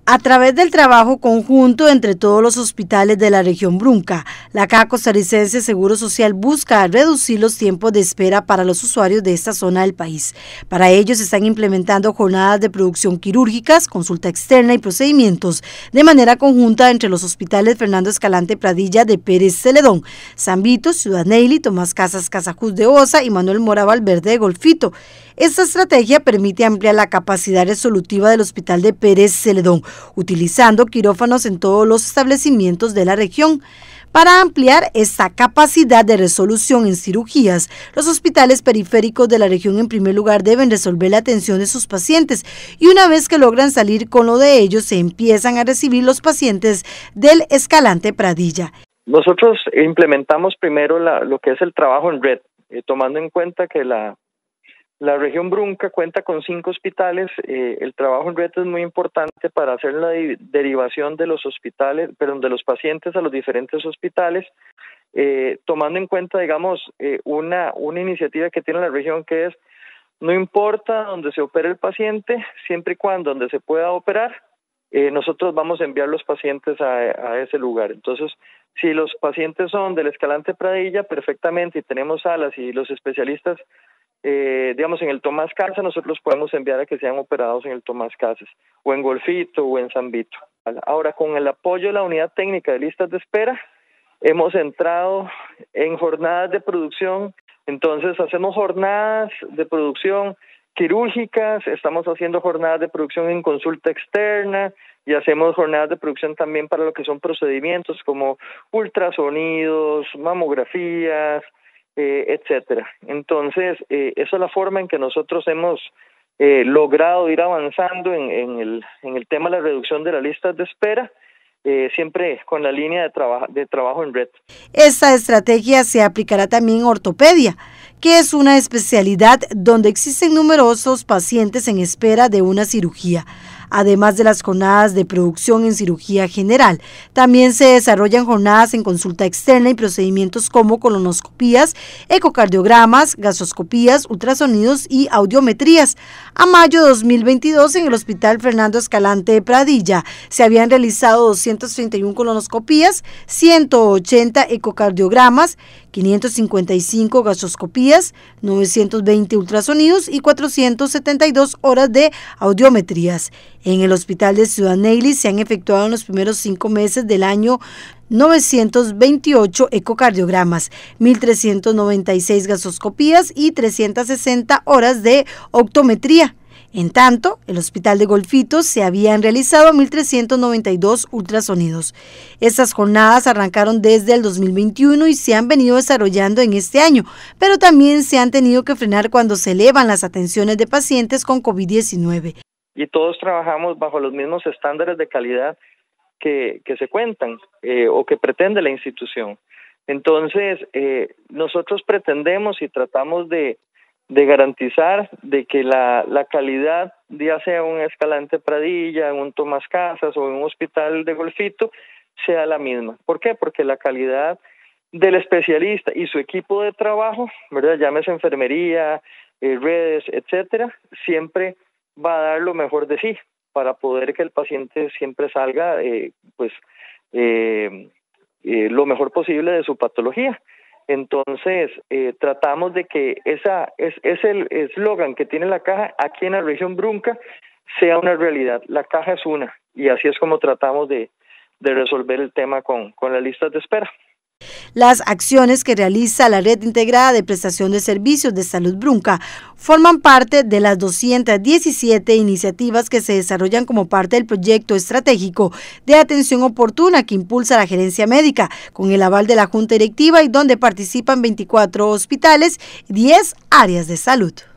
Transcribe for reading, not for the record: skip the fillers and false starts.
A través del trabajo conjunto entre todos los hospitales de la región Brunca, la Caja Costarricense Seguro Social busca reducir los tiempos de espera para los usuarios de esta zona del país. Para ello se están implementando jornadas de producción quirúrgicas, consulta externa y procedimientos de manera conjunta entre los hospitales Fernando Escalante Pradilla de Pérez Celedón, San Vito, Ciudad Neyli, Tomás Casas Casajús de Osa y Manuel Mora Valverde de Golfito. Esta estrategia permite ampliar la capacidad resolutiva del Hospital de Pérez Celedón, utilizando quirófanos en todos los establecimientos de la región. Para ampliar esta capacidad de resolución en cirugías, los hospitales periféricos de la región en primer lugar deben resolver la atención de sus pacientes y una vez que logran salir con lo de ellos, se empiezan a recibir los pacientes del Escalante Pradilla. Nosotros implementamos primero lo que es el trabajo en red, tomando en cuenta que la región Brunca cuenta con 5 hospitales. El trabajo en red es muy importante para hacer la derivación de los hospitales, de los pacientes a los diferentes hospitales, tomando en cuenta, digamos, una iniciativa que tiene la región que es, no importa donde se opere el paciente, siempre y cuando donde se pueda operar, nosotros vamos a enviar los pacientes a ese lugar. Entonces, si los pacientes son del Escalante Pradilla, perfectamente, y tenemos salas y los especialistas, digamos, en el Tomás Casas, nosotros podemos enviar a que sean operados en el Tomás Casas, o en Golfito, o en San Vito. Ahora, con el apoyo de la Unidad Técnica de Listas de Espera, hemos entrado en jornadas de producción. Entonces, hacemos jornadas de producción quirúrgicas, estamos haciendo jornadas de producción en consulta externa, y hacemos jornadas de producción también para lo que son procedimientos como ultrasonidos, mamografías, etcétera. Entonces, esa es la forma en que nosotros hemos logrado ir avanzando en el tema de la reducción de las listas de espera, siempre con la línea de trabajo en red. Esta estrategia se aplicará también en ortopedia, que es una especialidad donde existen numerosos pacientes en espera de una cirugía. Además de las jornadas de producción en cirugía general, también se desarrollan jornadas en consulta externa y procedimientos como colonoscopías, ecocardiogramas, gastroscopías, ultrasonidos y audiometrías. A mayo de 2022, en el Hospital Fernando Escalante de Pradilla, se habían realizado 231 colonoscopías, 180 ecocardiogramas, 555 gastroscopías, 920 ultrasonidos y 472 horas de audiometrías. En el Hospital de Ciudad Neyli se han efectuado en los primeros 5 meses del año 928 ecocardiogramas, 1.396 gastroscopías y 360 horas de optometría. En tanto, el Hospital de Golfito se habían realizado 1.392 ultrasonidos. Estas jornadas arrancaron desde el 2021 y se han venido desarrollando en este año, pero también se han tenido que frenar cuando se elevan las atenciones de pacientes con COVID-19. Y todos trabajamos bajo los mismos estándares de calidad que se cuentan o que pretende la institución. Entonces, nosotros pretendemos y tratamos de garantizar de que la calidad, ya sea un Escalante Pradilla, un Tomás Casas o en un hospital de Golfito, sea la misma. ¿Por qué? Porque la calidad del especialista y su equipo de trabajo, ¿verdad? Llámese enfermería, redes, etcétera, siempre va a dar lo mejor de sí para poder que el paciente siempre salga lo mejor posible de su patología. Entonces, tratamos de que ese eslogan que tiene la caja aquí en la región Brunca sea una realidad. La caja es una, y así es como tratamos de resolver el tema con las listas de espera. Las acciones que realiza la Red Integrada de Prestación de Servicios de Salud Brunca forman parte de las 217 iniciativas que se desarrollan como parte del proyecto estratégico de atención oportuna que impulsa la gerencia médica, con el aval de la Junta Directiva y donde participan 24 hospitales y 10 áreas de salud.